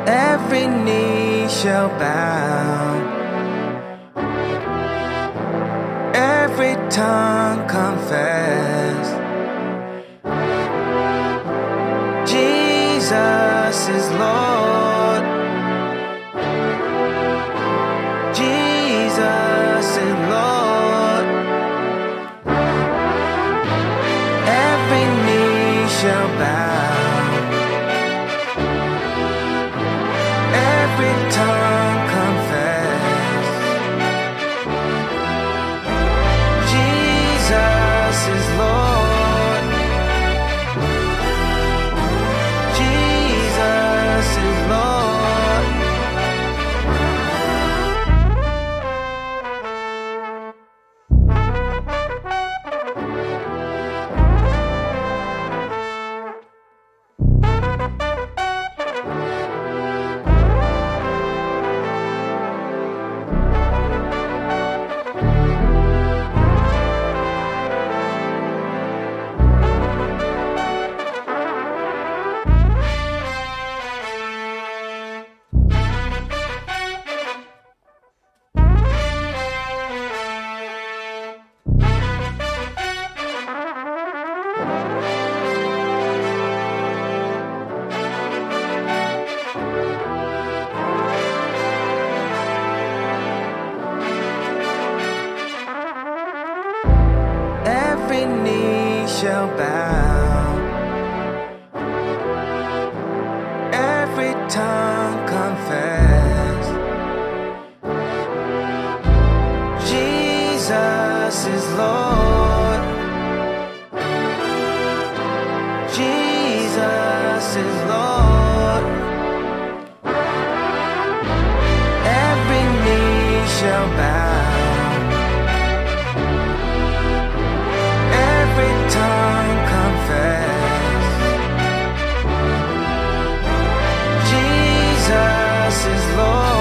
Every knee shall bow, every tongue confess, Jesus is Lord. Jesus is Lord. Every knee shall bow, every tongue confess, Jesus is Lord. Jesus is Lord. Every knee shall bow, every tongue confess, Jesus is Lord. Jesus is Lord. Every knee shall bow, every tongue confess, Jesus is Lord.